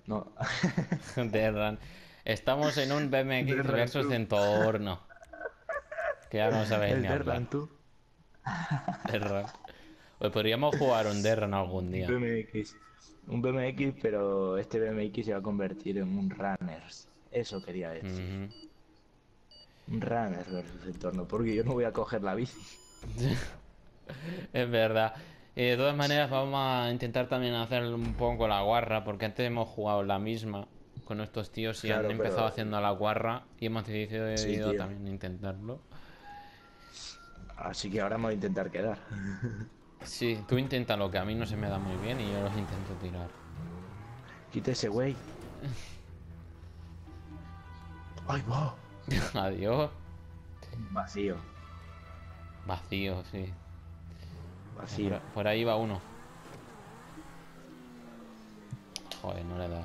No. Derran. Estamos en un BMX Derran versus tú. Entorno. Que ya no sabéis El ni hablar. Derran tú. Derran. Pues podríamos jugar un Derran algún Un día. BMX. Un BMX, pero este BMX se va a convertir en un Runners. Eso quería decir. Ujú. Un Runners versus Entorno. Porque yo no voy a coger la bici. Es verdad. Y de todas maneras vamos a intentar también hacer un poco la guarra, porque antes hemos jugado la misma con estos tíos y han Claro, empezado pero... haciendo la guarra y hemos Sí, decidido tío. también intentarlo. Así que ahora vamos a intentar quedar. Sí, tú inténtalo, que a mí no se me da muy bien y yo los intento tirar. Quita ese güey. ¡Ay, va! Adiós. Vacío. Vacío, sí. Vacío. Por ahí va uno. Joder, no le he dado.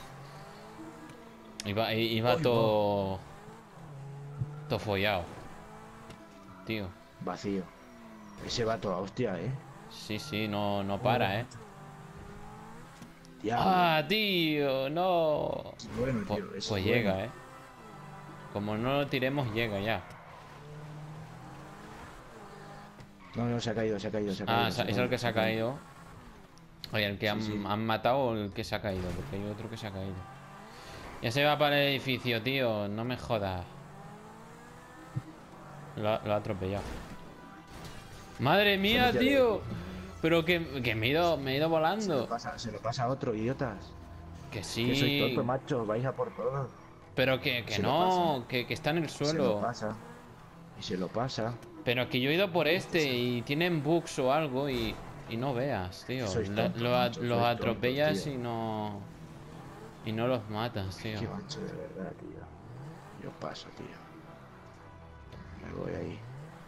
Iba ¡Ay, va! todo... Todo follado, tío. Vacío. Ese va toda hostia, ¿eh? Sí, sí, no, no Joder, para, ¿eh? macho. Diablo. ¡Ah, tío! ¡No! Es bueno, Pues, tío. Ese es pues bueno. llega, ¿eh? Como no lo tiremos, llega ya. No, no, se ha caído, se ha caído, se ha Ah, caído, se ha es el caído, que se se ha ha caído. caído. Oye, el que Sí, sí. han matado o el que se ha caído, porque hay otro que se ha caído. Ya se va para el edificio, tío. No me jodas. Lo ha atropellado. ¡Madre Se ha mía, metido al tío! edificio. Pero que me he ido volando. Se lo pasa a otro, idiotas. Que Que sois sí. tontos, macho. Vais a por todo. Pero que Se lo pasa. no. Que está en el Y se lo suelo. pasa. Y se lo pasa. Pero que yo he ido por Este este es el... y tienen bugs o algo y no veas, Que tío. sois tontos, macho. Los Sois tontos, atropellas tío. y no. Y no los matas, Es tío. que macho, de verdad, tío. Yo paso, tío. Me voy ahí.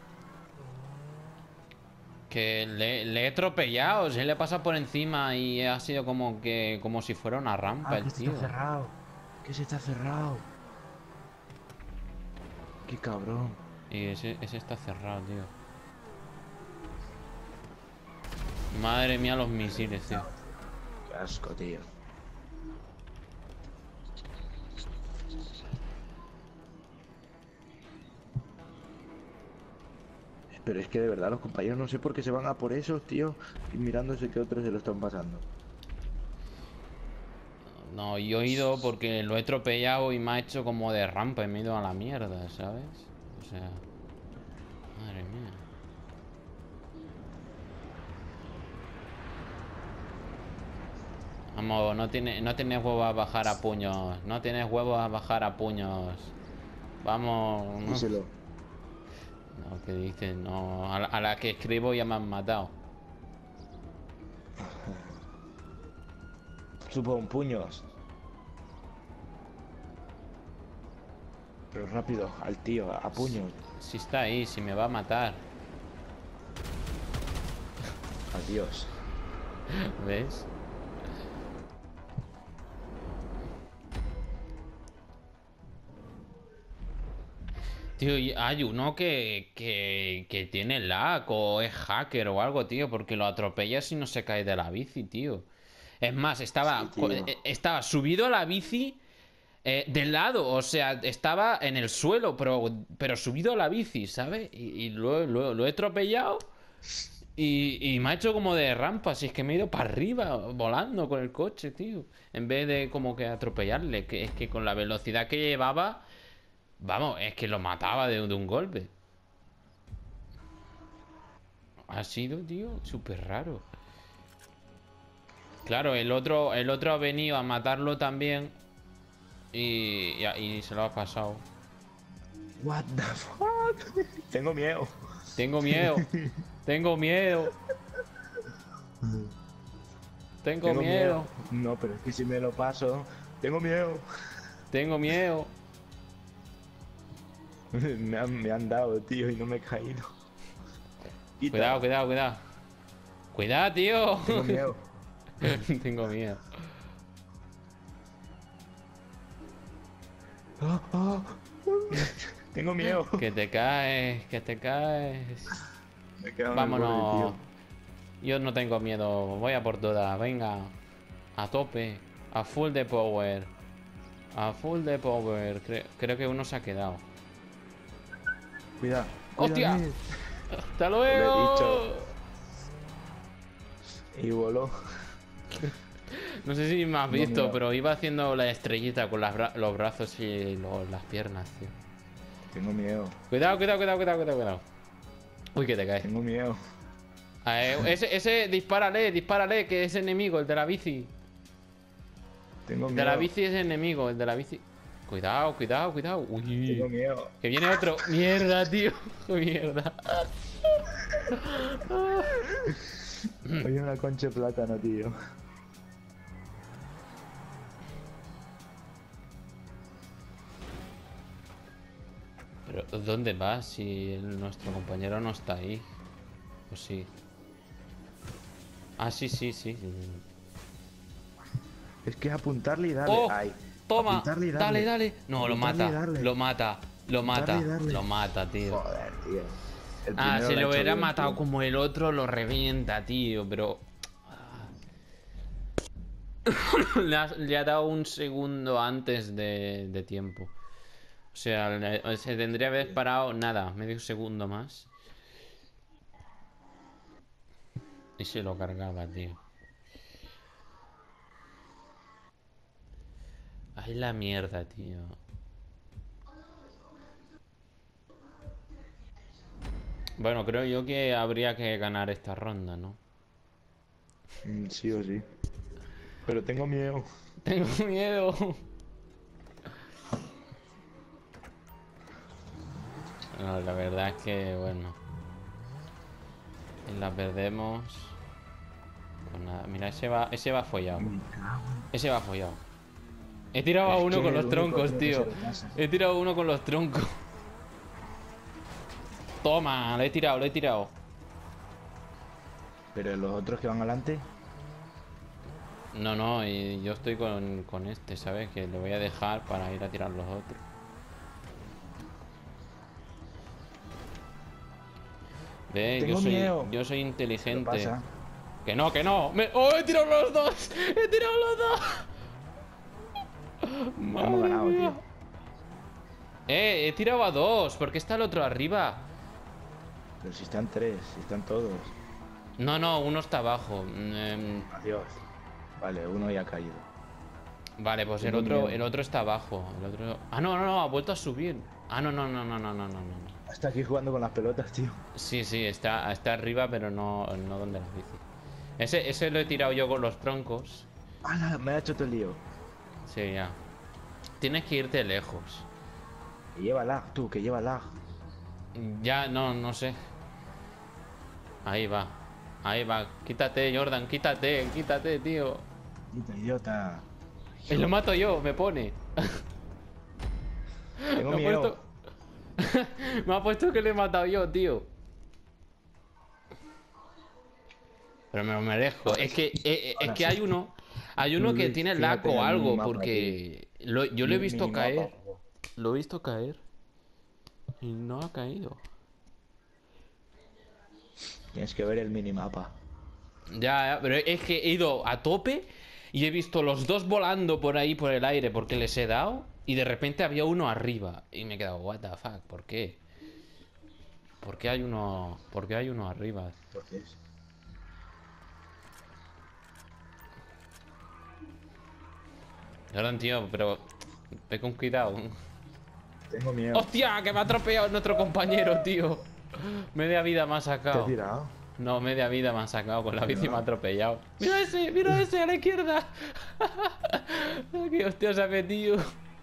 Que le he atropellado, se le pasa por encima y ha sido como que. Como si fuera una rampa Ah, el que este está tío. cerrado. Que se está cerrado. Qué cabrón. Y ese está cerrado, tío. Madre mía, los misiles, tío. Qué asco, tío. Pero es que de verdad los compañeros no sé por qué se van a por esos, tío. Y mirándose que otros se lo están pasando. No, yo he ido porque lo he atropellado y me ha hecho como de rampa y me he ido a la mierda, ¿sabes? O sea. Madre mía. Vamos, no tienes huevos a bajar a puños. No tienes huevos a bajar a puños. Vamos, ¿no? Díselo. No, ¿qué dices? No, a la que escribo ya me han matado. Supo un puños. Pero rápido, al tío, a puños. Si está ahí, si me va a matar. Adiós. ¿Ves? Tío, y hay uno que tiene lag o es hacker o algo, tío, porque lo atropellas y no se cae de la bici, tío. Es más, Sí, tío. estaba subido a la bici de lado, o sea, estaba en el suelo, pero subido a la bici, ¿sabes? Y lo he atropellado y me ha hecho como de rampa, si es que me he ido para arriba volando con el coche, tío. En vez de como que atropellarle, que es que con la velocidad que llevaba, vamos, es que lo mataba de un golpe. Ha sido, tío, súper raro. Claro, el otro ha venido a matarlo también y se lo ha pasado. What the fuck? Tengo miedo. Tengo miedo, tengo miedo, tengo Tengo miedo. miedo, No, pero es que si me lo paso, tengo miedo. tengo miedo. Me han dado, tío, y no me he caído. Cuidado, Quita. cuidado, cuidado. Cuidado, tío. Tengo miedo. Tengo miedo. Ah, ah. Tengo miedo. Que te caes, que te caes. Me quedo en el borde, Vámonos. tío. Yo no tengo miedo. Voy a por todas. Venga. A tope. A full de power. A full de power. Creo que uno se ha quedado. Cuidado. ¡Hostia! Cuidado. ¡Hasta Lo he luego! dicho. Y voló. No sé si me has No, visto, mira. pero iba haciendo la estrellita con los brazos y las piernas, tío. Tengo miedo. Cuidado, cuidado, cuidado, cuidado, cuidado, cuidado. Uy, que te caes. Tengo miedo. Ese, dispárale, que es enemigo, el de la bici. Tengo El miedo. de la bici es enemigo, el de la bici. Cuidado, cuidado, cuidado. Tengo Uy, miedo. que viene otro. Mierda, tío. Mierda. Hay una concha de plátano, tío. Pero, ¿dónde vas si nuestro compañero no está ahí? Pues sí. Ah, sí, sí, sí. Es que apuntarle y darle. ¡Oh! Ay. Toma, Apuntarle y darle. dale, dale. No, lo Apuntarle y mata, darle. lo mata, lo mata, Apuntarle y darle. lo mata, tío. Joder, tío. El Ah, primero si ha lo hecho hubiera bien, matado tío. como el otro, lo revienta, tío, pero... le ha dado un segundo antes de tiempo. O sea, se tendría que haber parado, nada, medio segundo más. Y se lo cargaba, tío. Ay, la mierda, tío. Bueno, creo yo que habría que ganar esta ronda, ¿no? Sí o sí. Pero tengo miedo. Tengo miedo. No, la verdad es que, bueno. Si la perdemos. Pues nada, mira, ese va follado. Ese va follado. He tirado a Es uno que con el los único troncos, tío que tío. se le pasa. He tirado a uno con los troncos. Toma, lo he tirado, lo he tirado. Pero los otros que van adelante. No, no, y yo estoy con este, ¿sabes? Que lo voy a dejar para ir a tirar los otros. Ve, Tengo miedo. yo soy ¿Qué inteligente. pasa? Que no, que no. ¡Oh, he tirado los dos! ¡He tirado los dos! Hemos ganado, mía. tío. He tirado a dos. ¿Por qué está el otro arriba? Pero si están tres, si están todos. No, no, uno está abajo. Adiós. Vale, uno ya ha caído. Vale, pues Tengo miedo. el otro está abajo. El otro... Ah, no, no, no, ha vuelto a subir. Ah, no, no, no, no, no, no, no, no. Está aquí jugando con las pelotas, tío. Sí, sí, está arriba, pero no donde la bici. Ese lo he tirado yo con los troncos. ¡Hala! Me ha hecho todo el lío. Sí, ya. Tienes que irte lejos. Que lleva lag, tú, que lleva lag. Ya, no sé. Ahí va. Ahí va. Quítate, Jordan, quítate, tío. Puta idiota. Y lo mato yo, me pone. Tengo Me ha miedo. puesto... me ha puesto que le he matado yo, tío. Pero me lo merezco. Es que hay uno. Hay uno que Luis, tiene lag fíjate en o el algo, minimapa, porque yo lo he visto Minimapa, caer. por favor. Lo he visto caer. Y no ha caído. Tienes que ver el minimapa. Ya, pero es que he ido a tope y he visto los dos volando por ahí por el aire porque les he dado y de repente había uno arriba y me he quedado, what the fuck, ¿por qué? ¿Por qué hay uno arriba? Entonces, Perdón, tío, pero ve con cuidado. tengo miedo. ¡Hostia! Que me ha atropellado nuestro compañero, tío. Media vida me ha ¿Te has sacado. tirado? No, media vida me ha sacado con la bici, me ha atropellado. ¡Mira ese a la izquierda! ¡Qué hostia se ha metido!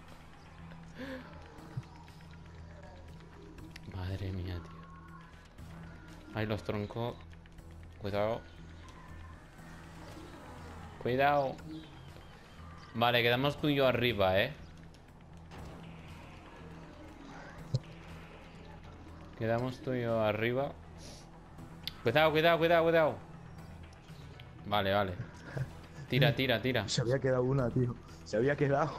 Madre mía, tío. Ahí los troncos. Cuidado. Cuidado. Vale, quedamos tú y yo arriba, ¿eh? Quedamos tú y yo arriba. Cuidado, cuidado, cuidado, cuidado. Vale, vale. Tira, tira, tira. Se había quedado una, tío. Se había quedado.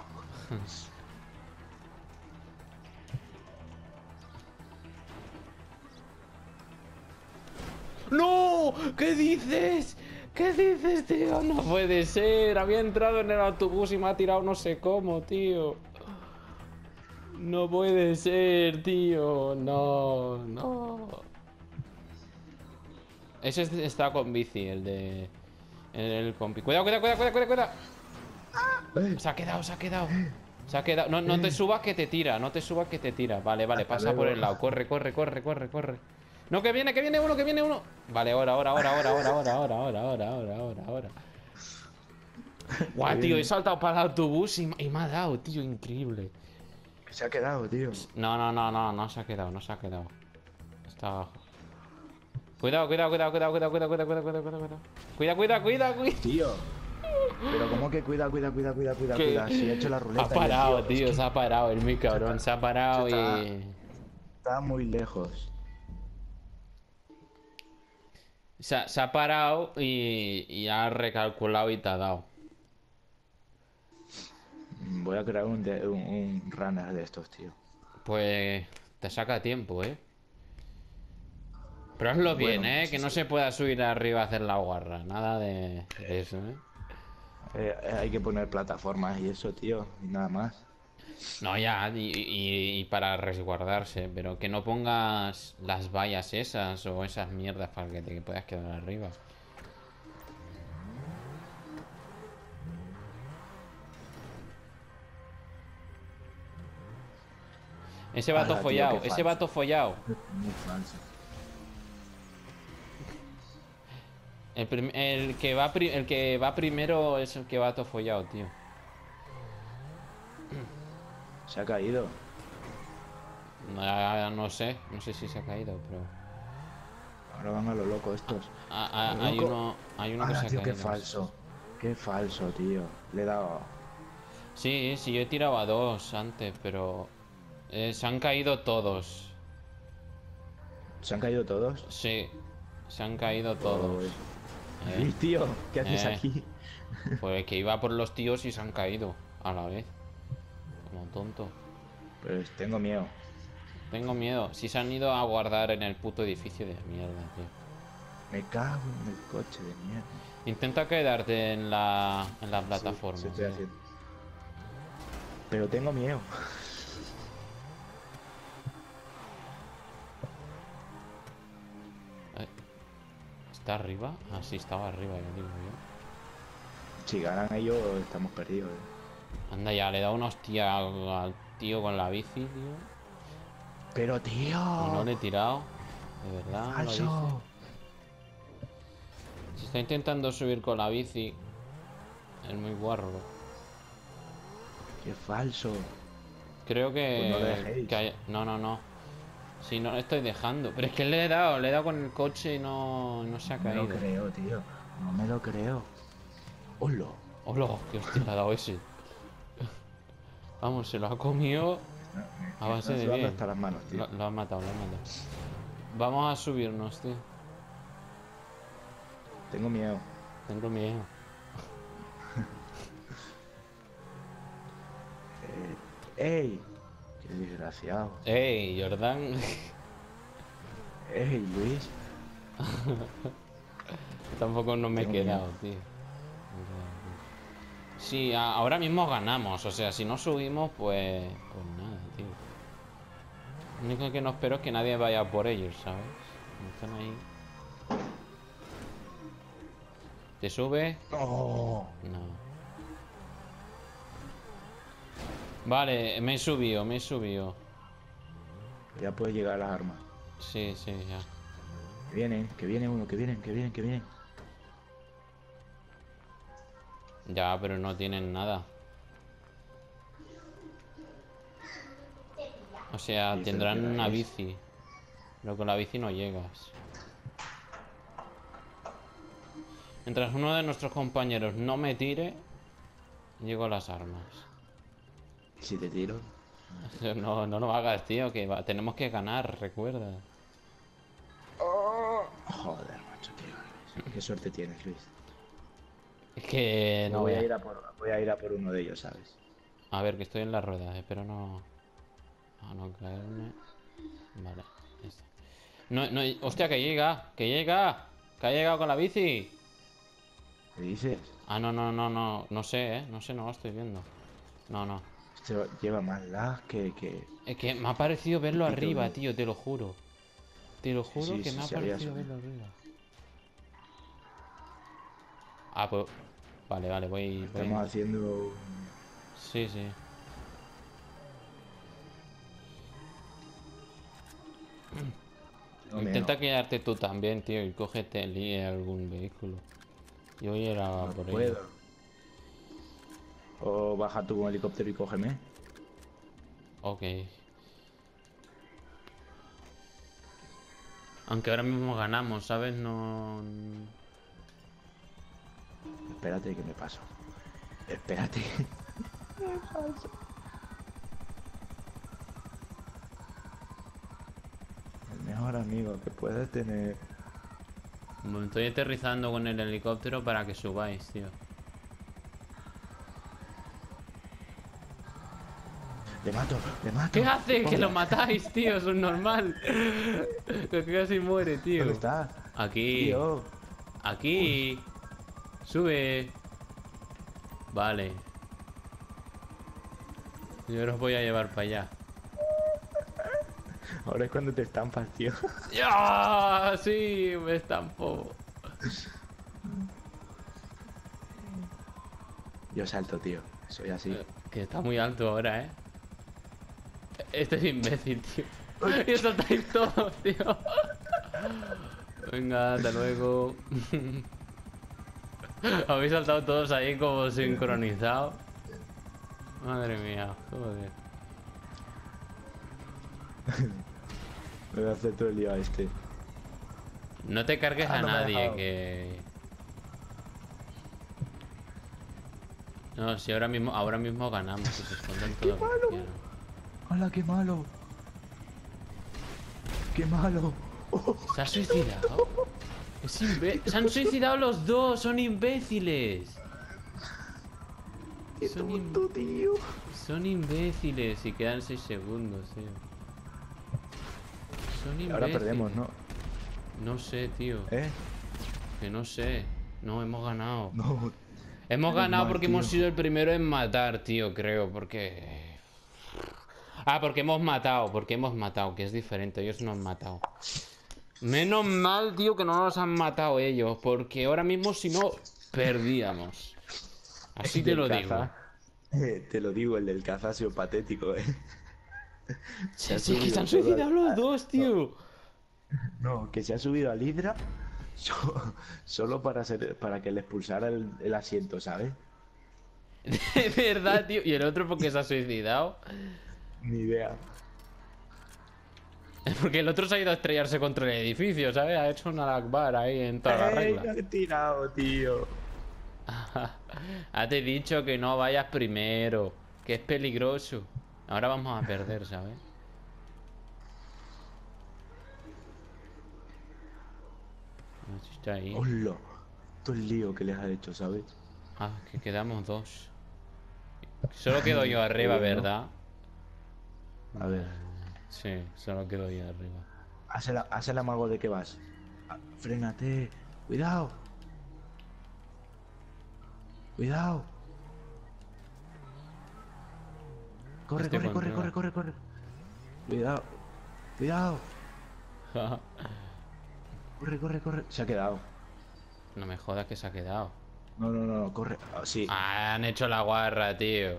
¡No! ¿Qué dices? ¿Qué dices, tío? No puede ser. Había entrado en el autobús y me ha tirado no sé cómo, tío. No puede ser, tío. No, no. Ese está con bici, el de... El compi. Cuidado, cuidado, cuidado, cuidado, cuidado, cuidado. Se ha quedado, se ha quedado. Se ha quedado. No, no te subas que te tira. No te subas que te tira. Vale, vale, Hasta pasa por luego. el lado. Corre, corre, corre, corre, corre. No, que viene uno, que viene uno. Vale, ahora, ahora, ahora, ahora, ahora, ahora, ahora, ahora, ahora, ahora, ahora, ahora. Que Guau, tío, he viene. saltado para el autobús y me ha dado, tío, increíble. Que se ha quedado, tío. No, no, no, no, no se ha quedado, no se ha quedado. Está abajo. Cuidado, cuidado, cuidado, cuidado, cuidado, cuidado, cuidado, cuidado, cuidado, cuidado. Cuidado, cuidado, cuidado, cuidado. Tío. Pero ¿cómo que cuida, cuida, cuida, cuida, cuida, Que cuida? Si he hecho la ha ruleta y el parado, tío. Es tío, que se ha parado, el muy cabrón, se ha parado está, y... está muy lejos. Se ha parado y ha recalculado y te ha dado. Voy a crear un runner de estos, tío. Pues te saca tiempo, ¿eh? Pero hazlo bien, Bueno, ¿eh? sí, Que no sí. se pueda subir arriba a hacer la guarra. Nada de eso, ¿eh? Hay que poner plataformas y eso, tío. Y nada más. No, ya, y para resguardarse, pero que no pongas las vallas esas o esas mierdas para que te puedas quedar arriba. Ese vato Hala, tío, qué follado, ese falso. vato follado. Muy falso. El que va primero es el que va todo follado, tío. Se ha caído. No, no sé, no sé si se ha caído, pero... Ahora van a lo loco estos. ¿A lo loco? Hay uno que Hala, se ha tío, qué caído. falso. Qué falso, tío. Le he dado. Sí, sí, yo he tirado a dos antes, pero... se han caído todos. ¿Se han caído todos? Sí, se han caído todos. Pues... Eh, Luis, tío, ¿qué haces eh, aquí? pues que iba por los tíos y se han caído a la vez. Como tonto. Pues tengo miedo. Tengo miedo. Si se han ido a guardar en el puto edificio de mierda, tío. Me cago en el coche de mierda. Intenta quedarte en la Sí, plataforma, se estoy tío. haciendo. Pero tengo miedo. Eh, ¿Está arriba? Ah, sí, estaba arriba, ya digo yo. Si ganan ellos, estamos perdidos. ¿Eh? Anda ya, le da una hostia al tío con la bici, tío. Pero, Y no tío, le he tirado. De verdad, lo dice. falso. Se está intentando subir con la bici. Es muy guarro. Qué falso. Creo Pues no lo dejéis. No, no, no. Sí, no le estoy dejando. Pero es que le he dado con el coche y no se ha No me lo caído. creo, tío. No me lo creo. Hola. ¡Hola! ¡Qué hostia le ha dado ese! Vamos, se lo ha comido a Me base están de sudando bien. hasta las manos, tío. Lo ha matado, lo ha matado. Vamos a subirnos, tío. Tengo miedo. Tengo miedo. ¡Ey! ¡Qué desgraciado! ¡Ey, Jordan! ¡Ey, Luis! Tampoco no me he Tengo quedado, miedo. tío. Sí, ahora mismo ganamos. O sea, si no subimos, pues nada, tío. Lo único que no espero es que nadie vaya por ellos, ¿sabes? Están ahí. ¿Te sube? ¡No! No. Vale, me he subido, me he subido. Ya puede llegar a las armas. Sí, sí, ya. Que viene uno, que vienen, que vienen, que vienen. Ya, pero no tienen nada. O sea, ¿Y esto tendrán qué hora una es? bici. Pero con la bici no llegas. Mientras uno de nuestros compañeros no me tire, llego a las armas. Si te tiro. No, no lo hagas, tío, que tenemos que ganar, recuerda. Joder, macho, tío. Qué suerte tienes, Luis. Es que Yo no voy a veas. ir voy a ir a por uno de ellos, ¿sabes? A ver, que estoy en la rueda, espero no... A no caerme. Vale, ya está. No, no, hostia, que llega, que llega. Que ha llegado con la bici. ¿Qué dices? Ah, no, no, no, no. No sé, ¿eh? No sé, no lo estoy viendo. No, no. Este lleva más lag que... Es que me ha parecido verlo Pito arriba, duro. tío, te lo juro. Te lo Sí, juro sí, que sí, me ha se había parecido subido. verlo arriba. Ah, pues... Vale, vale, voy... Estamos haciendo... Sí, sí. No, Intenta quedarte tú también, tío, y cógete algún vehículo. Yo voy a ir a no por ello. puedo. O baja tú con helicóptero y cógeme. Ok. Aunque ahora mismo ganamos, ¿sabes? No... Espérate que me paso. Espérate. El mejor amigo que puedes tener. Me estoy aterrizando con el helicóptero para que subáis, tío. Le mato, le mato. ¿Qué hace? Que lo Hola. matáis, tío, es un normal. Que casi muere, tío. ¿Dónde está? Aquí. Tío. Aquí. Sube. Vale. Yo los voy a llevar para allá. Ahora es cuando te estampas, tío. ¡Ya! Sí, me estampó. Yo salto, tío. Soy así. Que está muy alto ahora, ¿eh? Este es imbécil, tío. Y saltáis todos, tío. Venga, hasta luego. Habéis saltado todos ahí como sincronizados. Madre mía, joder. Me voy a hacer todo el lío a este. No te cargues a no me ha nadie, dejado. que... No, si ahora mismo ganamos, que se esconden todos los que quieran. ¡Hala, qué malo! ¡Qué malo! ¿Se ha suicidado? Se han suicidado los dos, son imbéciles. ¡Qué Son, tonto, tío! son imbéciles y quedan 6 segundos, tío. Son imbéciles. Ahora perdemos, ¿no? No sé, tío. ¿Eh? Que no sé. No, hemos ganado. No. Hemos Menos ganado mal, porque tío. hemos sido el primero en matar, tío, creo. Porque... Ah, porque hemos matado, que es diferente. Ellos no han matado. Menos mal, tío, que no nos han matado ellos. Porque ahora mismo, si no, perdíamos. Así El te del lo digo. caza, te lo digo, el del caza ha sido patético, Se ha Sí, que se han subido suicidado los dos, tío. No, que se ha subido al Hydra solo para que le expulsara el asiento, ¿sabes? De verdad, tío. Y el otro porque se ha suicidado. Ni idea. Porque el otro se ha ido a estrellarse contra el edificio, ¿sabes? Ha hecho una Akbar ahí en toda la regla. Me he tirado, tío! Ah, te he dicho que no vayas primero, que es peligroso. Ahora vamos a perder, ¿sabes? No sé si está ahí. ¡Hola! Todo el lío que les ha hecho, ¿sabes? Ah, que quedamos dos. Solo quedo yo arriba, Bueno. ¿verdad? A ver. Sí, solo quedo yo arriba. Haz el amago de que vas. Frénate. Cuidado. Cuidado. Corre, Este corre, corre, corre, controla. corre, corre. Cuidado. Cuidado. Corre, corre, corre. Se ha quedado. No me jodas que se ha quedado. No, no, no, no, corre. Ah, sí. Ah, han hecho la guarra, tío.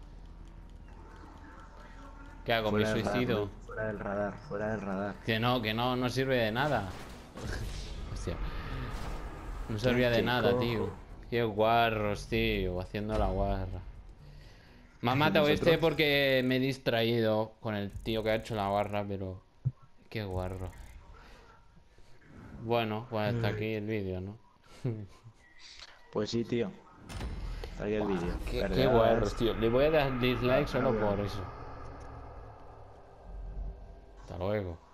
¿Qué hago? ¿Me Fuera del radar, suicido? Luis, fuera del radar, fuera del radar. Que no sirve de nada. Hostia. No servía de Qué nada, cojo. tío. Qué guarros, tío. Haciendo la guarra. Me ha matado Nosotros- este porque me he distraído con el tío que ha hecho la guarra, pero... Qué guarro. Bueno, pues hasta aquí el vídeo, ¿no? Pues sí, tío. Está aquí el vídeo. Qué Perderás- guarros, tío. Le voy a dar dislike solo por eso. Hasta luego.